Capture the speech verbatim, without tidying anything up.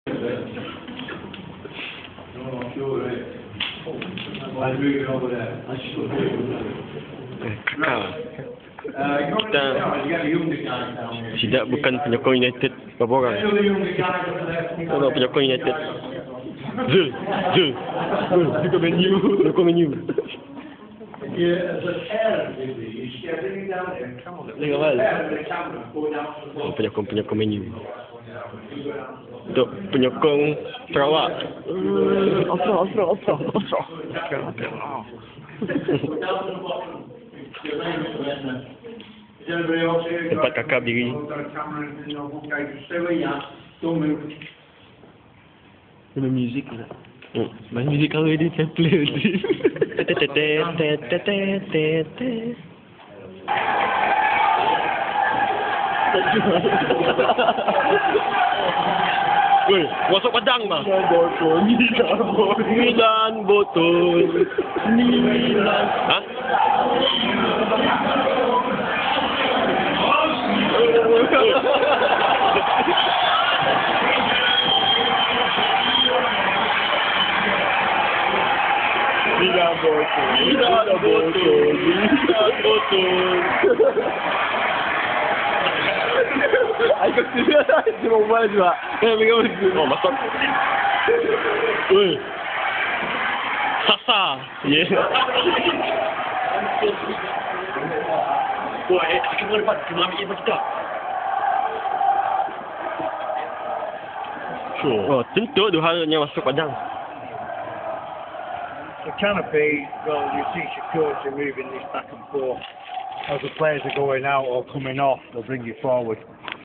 I'm moving over there. I should do Kakak. Kita tidak bukan penyokong United berapa orang? Kalau penyokong United. Zul, Zul, Zul, juga menu, penyokong menu. Oh, penyokong-penyokong menu. Untuk penyokong Sarawak. Asra, asra, asra, asra. Tempat kakak berdiri. Ada muzik ke tak? Hmm. Main muzik kau dia saya play nanti. Woi, masuk padang mah. Botol, sembilan botol, sembilan. Hah? Sembilan botol, sembilan botol, sembilan botol. Aku sudah cuma buat juga. Eh, mereka betul. Oh, masuk. Woi. Sasa. Yeah. Woi, eh, kita boleh dapat kita ambil apa kita? Sure. Oh, tentu dua halnya masuk padang. The canopy, well, you see security moving this back and forth. As the players are going out or coming off, they'll bring you forward.